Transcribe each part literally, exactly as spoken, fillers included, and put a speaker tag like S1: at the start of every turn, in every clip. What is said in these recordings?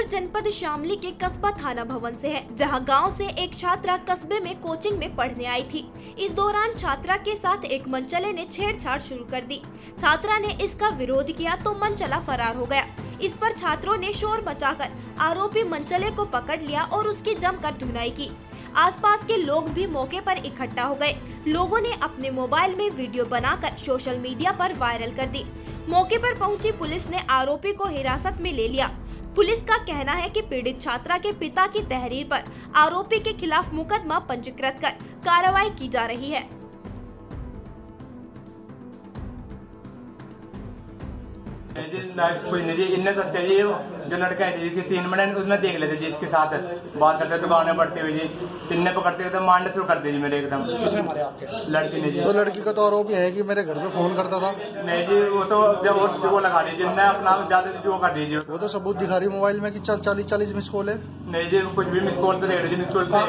S1: जनपद शामली के कस्बा थाना भवन से है, जहां गांव से एक छात्रा कस्बे में कोचिंग में पढ़ने आई थी। इस दौरान छात्रा के साथ एक मनचले ने छेड़छाड़ शुरू कर दी। छात्रा ने इसका विरोध किया तो मनचला फरार हो गया। इस पर छात्रों ने शोर मचाकर आरोपी मनचले को पकड़ लिया और उसकी जमकर धुनाई की। आसपास के लोग भी मौके पर इकट्ठा हो गए। लोगों ने अपने मोबाइल में वीडियो बनाकर सोशल मीडिया पर वायरल कर दी। मौके पर पहुंची पुलिस ने आरोपी को हिरासत में ले लिया। पुलिस का कहना है कि पीड़ित छात्रा के पिता की तहरीर पर आरोपी के खिलाफ मुकदमा पंजीकृत कर कार्रवाई की जा रही है।
S2: कोई नहीं इनने सोचा जी जो लड़का है जिसके तीन महीने उसने देख लेते जी इसके साथ बात करते दुकानें बढ़ते हुए जी इनने पकड़ते हुए तो मारने शुरू कर दिया जी मेरे एकदम।
S3: किसने मारे आपके?
S2: लड़की ने जी।
S3: तो लड़की का तो आरोप यह है कि मेरे घर पे फोन करता था।
S2: नहीं जी वो तो जब वो, वो लगा दीजिए जिनने अपना ज्यादा जो कर दीजिए
S3: वो तो सबूत दिखा रही मोबाइल में कि चल चालीस चालीस मिस कॉल है।
S2: नहीं जी कुछ भी मिस कॉल तो देख रहे जी मिस कॉल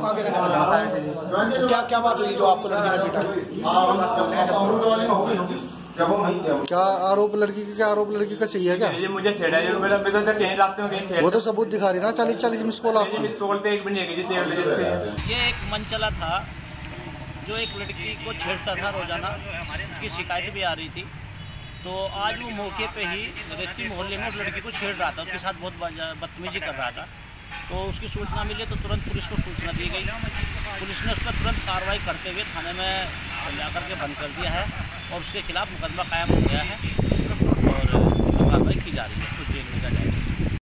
S3: क्या क्या बात हुई जो आपको लड़की ने पीटा? क्या आरोप लड़की का क्या आरोप लड़की का सही है क्या?
S2: जी मुझे छेड़ा जी मेरा मेरे तो कहीं रास्ते में कहीं छेड़ा।
S3: वो तो सबूत दिखा रही ना चालीस चालीस मिस कॉल आपको।
S2: मिस कॉल पे एक भी नहीं है जी।
S4: ये एक मनचला था जो एक लड़की को छेड़ता था रोजाना, उसकी शिकायत भी आ रही थी। तो आज वो मौके पे ही रेती मोहल्ले में उस लड़की को छेड़ रहा था, उसके साथ बहुत बदतमीजी कर रहा था। तो उसकी सूचना मिली तो तुरंत पुलिस को सूचना दी गई। पुलिस ने उस पर तुरंत कार्रवाई करते हुए थाने में जा कर के बंद कर दिया है और उसके खिलाफ मुकदमा कायम हो गया है और कार्रवाई की जा रही है, उसको जेल भेजा जाएगा।